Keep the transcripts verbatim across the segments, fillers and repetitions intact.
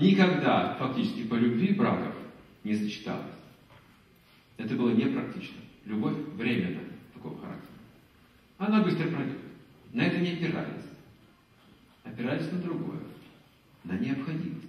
никогда фактически по любви браков не сочеталось. Это было непрактично. Любовь временна такого характера. Она быстро пройдет. На это не опирались. Опирались на другое. На необходимость.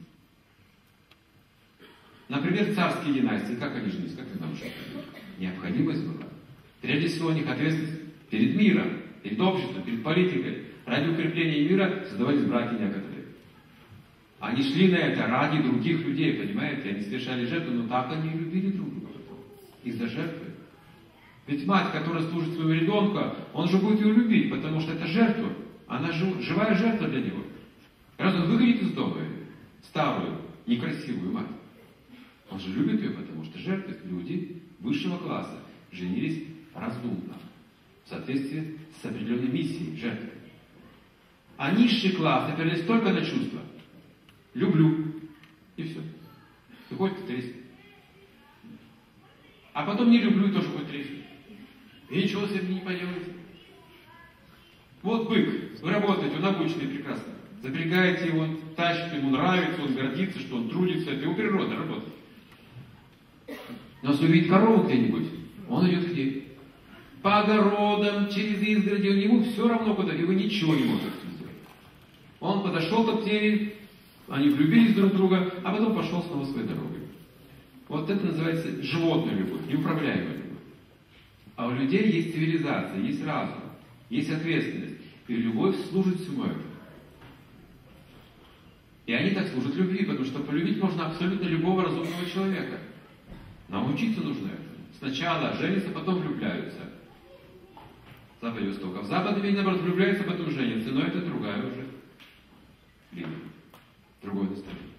Например, царские династии, как они жились, как ты думаешь? Необходимость была. Прежде всего, у них ответственность перед миром, перед обществом, перед политикой. Ради укрепления мира создавались браки некоторые. Они шли на это ради других людей, понимаете? Они совершали жертву, но так они и любили друг друга. Из-за жертвы. Ведь мать, которая служит своему ребенку, он же будет ее любить, потому что это жертва. Она жив, живая жертва для него. Раз он выгонит из дома старую, некрасивую мать, он же любит ее, потому что жертвы, люди высшего класса женились разумно, в соответствии с определенной миссией жертвы. А низший класс опирались только на чувства. Люблю. И все. И хоть тресни. А потом не люблю, и тоже хоть тресни. И ничего с этим не поделаете. Вот бык. Вы работаете, он обычный прекрасно. Запрягаете его, он тащит, ему нравится, он гордится, что он трудится. Это его природа, работа. Но если увидит корову где-нибудь, он идет где? По огородам, через изгороди, ему все равно куда, и вы ничего не можете сделать. Он подошел к двери, они влюбились друг в друга, а потом пошел снова своей дорогой. Вот это называется животная любовь, неуправляемая любовь. А у людей есть цивилизация, есть разум, есть ответственность. И любовь служит всему этому. И они так служат любви, потому что полюбить можно абсолютно любого разумного человека. Научиться нужно этому. Сначала женятся, потом влюбляются. Запад и Востока. В Западном мире, наоборот, влюбляются, потом женятся. Но это другая уже линия. Другое настроение.